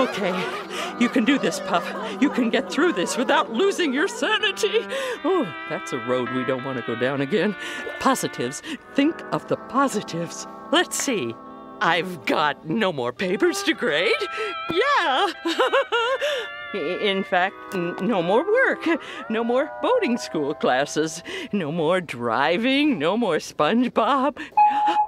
Okay, you can do this, Puff. You can get through this without losing your sanity. Oh, that's a road we don't want to go down again. Positives. Think of the positives. Let's see. I've got no more papers to grade. Yeah. In fact, no more work, no more boating school classes, no more driving, no more SpongeBob.